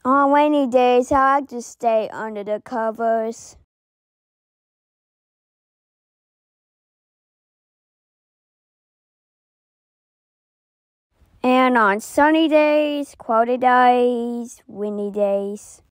On rainy days, I like to stay under the covers. And on sunny days, cloudy days, windy days.